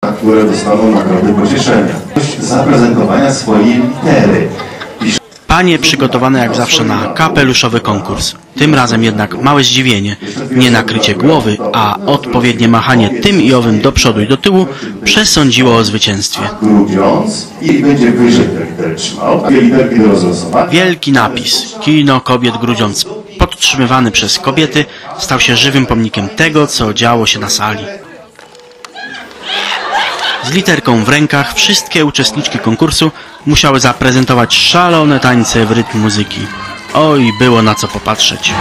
które dostaną nagrody pocieszenia. Zaprezentowania swojej litery. Panie przygotowane jak zawsze na kapeluszowy konkurs. Tym razem jednak małe zdziwienie. Nie nakrycie głowy, a odpowiednie machanie tym i owym do przodu i do tyłu przesądziło o zwycięstwie. Grubiąc i będzie wyżej te litery trzymał. Dwie literki do rozlosowania. Wielki napis Kino kobiet grudziąc, podtrzymywany przez kobiety, stał się żywym pomnikiem tego, co działo się na sali. Z literką w rękach wszystkie uczestniczki konkursu musiały zaprezentować szalone tańce w rytm muzyki. Oj, było na co popatrzeć.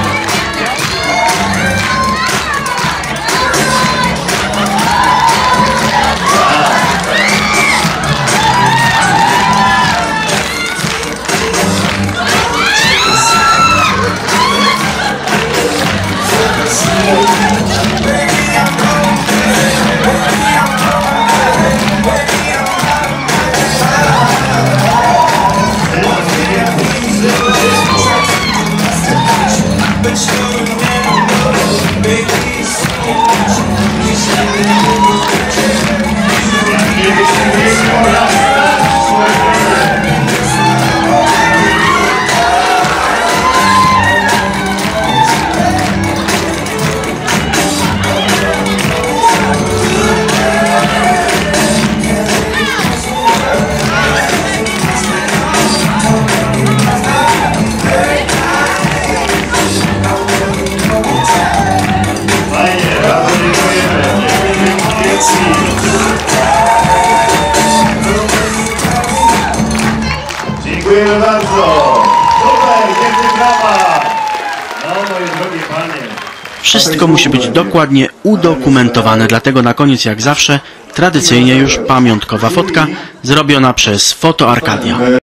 Dziękujemy bardzo. Super, piękny brawa. No, moje drogie panie. Wszystko musi być dokładnie udokumentowane, dlatego na koniec jak zawsze tradycyjnie już pamiątkowa fotka zrobiona przez Foto Arkadia.